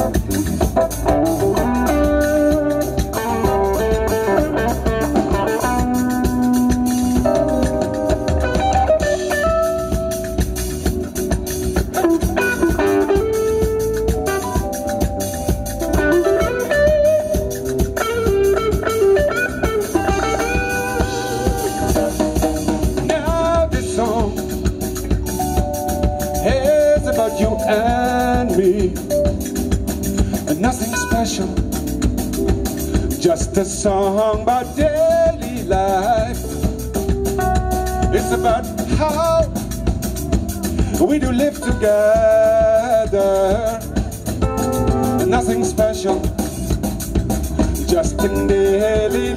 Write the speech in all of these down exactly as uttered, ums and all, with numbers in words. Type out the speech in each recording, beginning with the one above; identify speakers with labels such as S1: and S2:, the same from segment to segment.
S1: You and me, and nothing special, just a song about daily life. It's about how we do live together, and nothing special, just in daily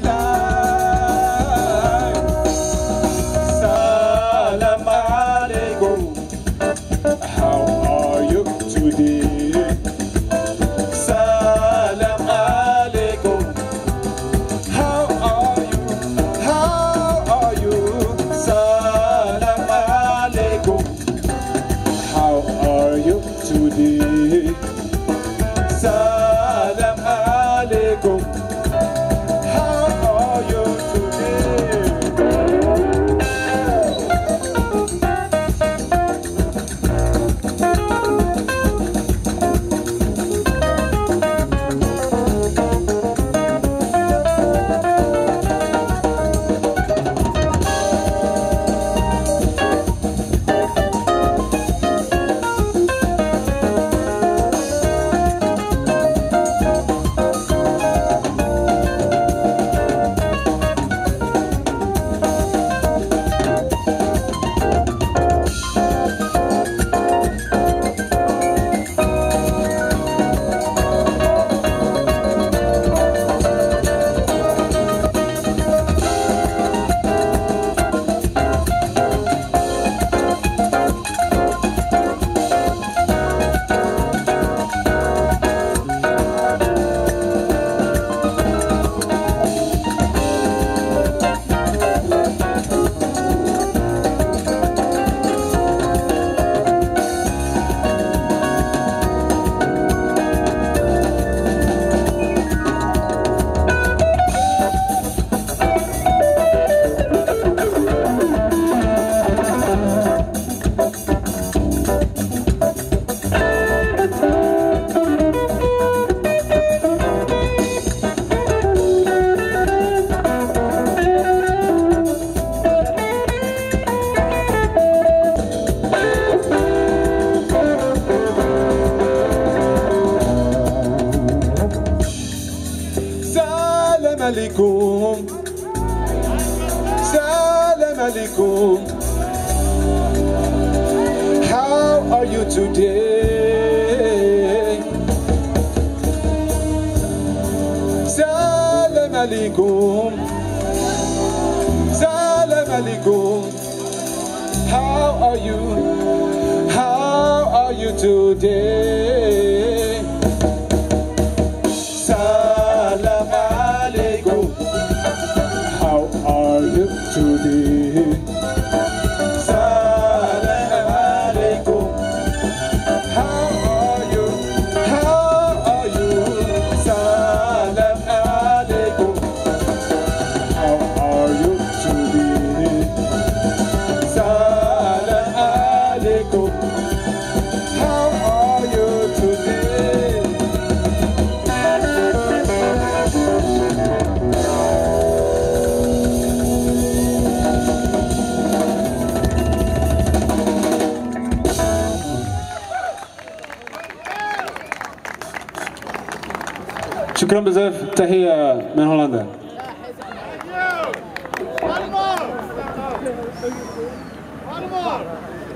S1: life. Salam alaikum. How are you today? Salam alaikum. How are you? How are you? Salam alaikum. How are you today? Salam alaikum. How are you today? Salam alaikum. Salam alaikum. How are you today? Salam alaikum. Salam alaikum. How are you? How are you today? Salam alaikum. How are you today? Salam alaikum. How are you? How are you? Salam alaikum. How are you today? Salam alaikum. How are you today?
S2: شكرا بزاف. تحية من هولندا.
S3: One more! One more!